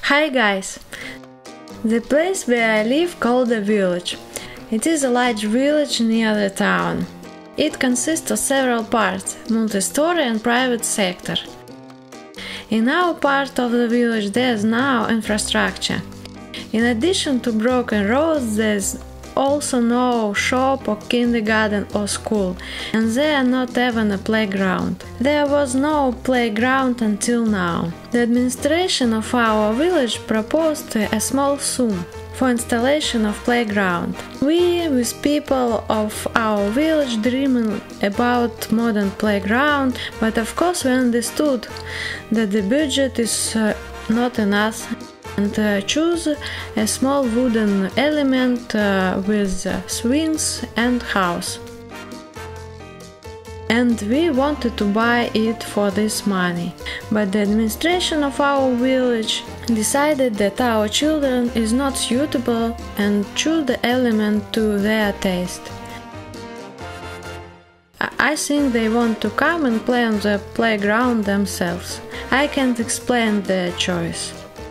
Hi guys! The place where I live called a village. It is a large village near the town. It consists of several parts, multi-story and private sector. In our part of the village there's now infrastructure. In addition to broken roads, there's also no shop or kindergarten or school, and there not even a playground. There was no playground until now. The administration of our village proposed a small sum for installation of playground. We, with people of our village, dreaming about modern playground, but of course we understood that the budget is not enough, and choose a small wooden element with swings and house. And we wanted to buy it for this money, but the administration of our village decided that our children is not suitable and choose the element to their taste. I think they want to come and play on the playground themselves. I can't explain their choice.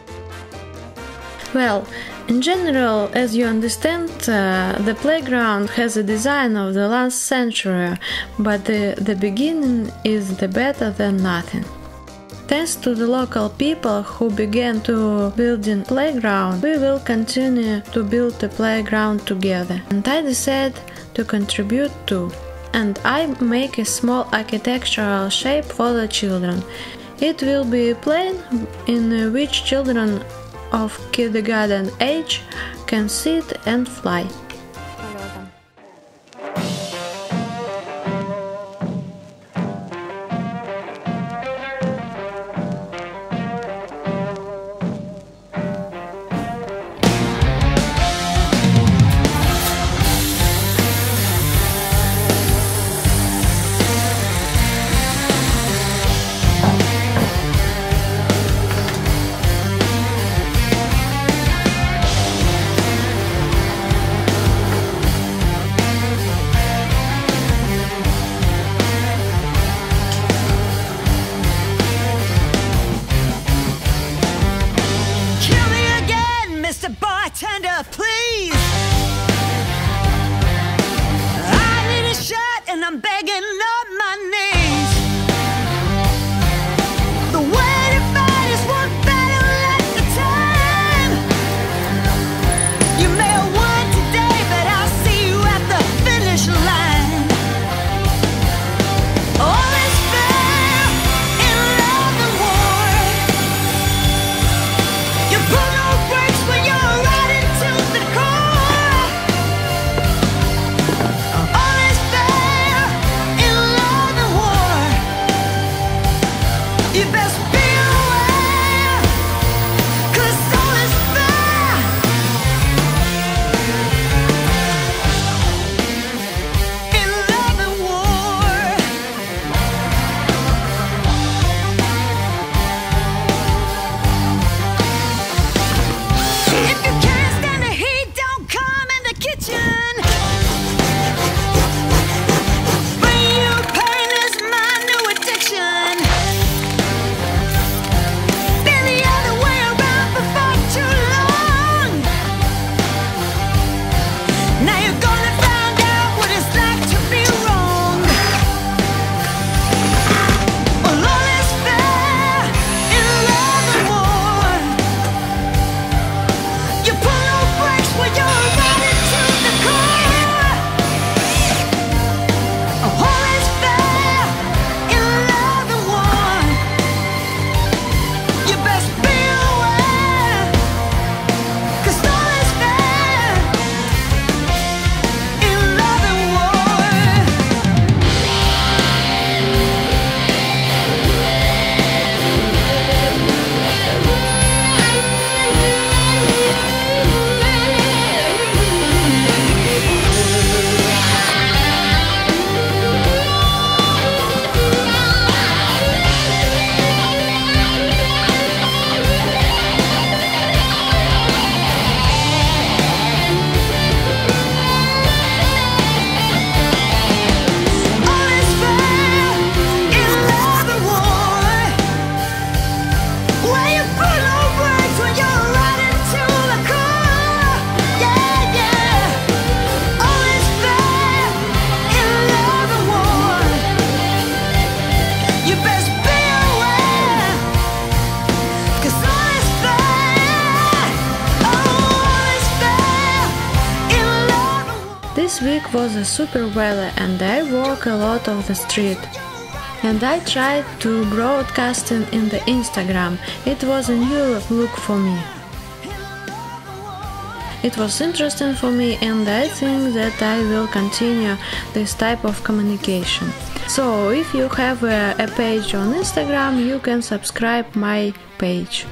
Well, in general, as you understand, the playground has a design of the last century, but the beginning is the better than nothing. Thanks to the local people who began to build a playground, we will continue to build a playground together, and I decided to contribute too. And I make a small architectural shape for the children. It will be a plane in which children of kindergarten age can sit and fly. Bartender, please. I need a shot and I'm begging up my knees. The way to fight is one battle at a time. You may have won today, but I'll see you at the finish line. All is fair in love and war. You pull no brakes when you're riding to the core. This week was a super weather and I walk a lot of the street. And I tried to broadcasting in the Instagram. It was a new look for me. It was interesting for me and I think that I will continue this type of communication. So if you have a page on Instagram, you can subscribe my page.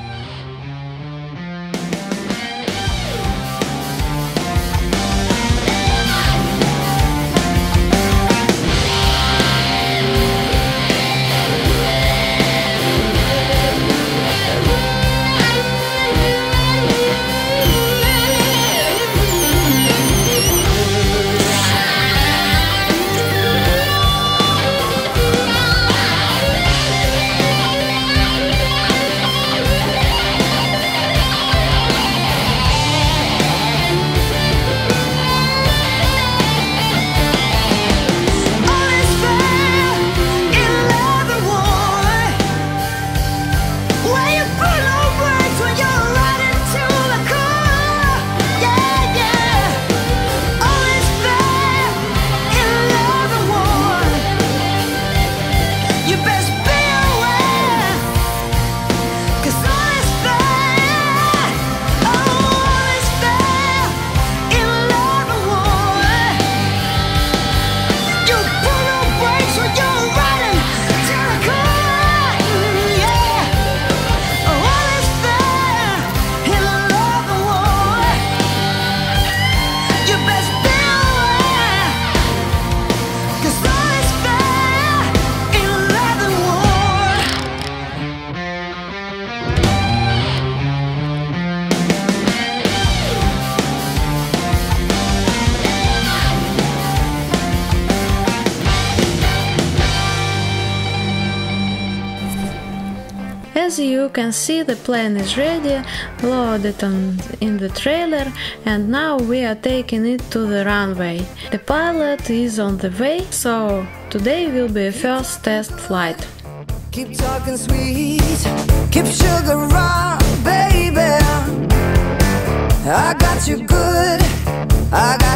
As you can see, the plane is ready, loaded in the trailer, and now we are taking it to the runway. The pilot is on the way, so today will be a first test flight. Keep talking sweet, keep sugar on, baby. I got you good, I got